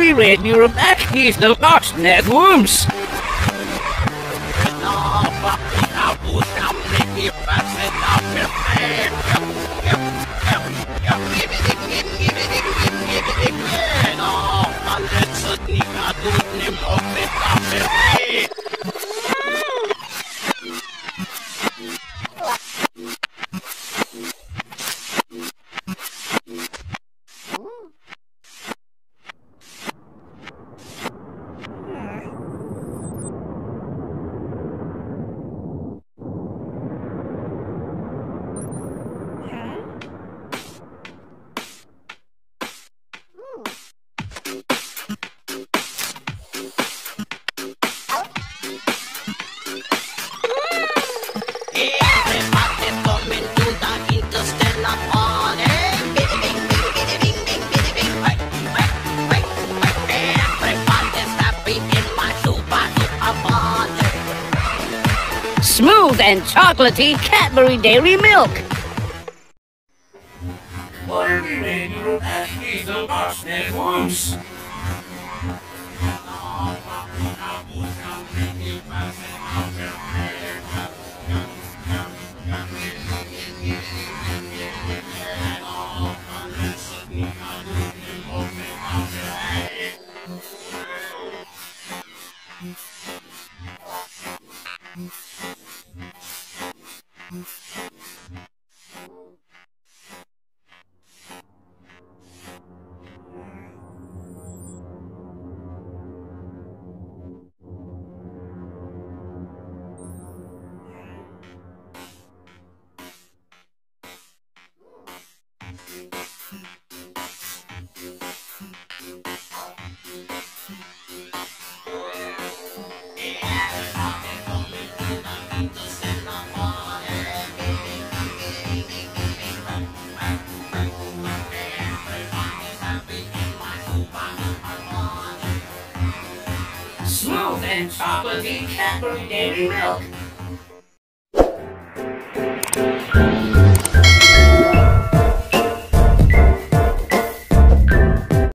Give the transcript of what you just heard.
Finally, Red, you're back. He's the Martian at worms. Smooth and chocolatey Cadbury dairy milk. Finally, Red, you're back. He's the Martian at worms. Smooth and chocolatey Cadbury dairy milk.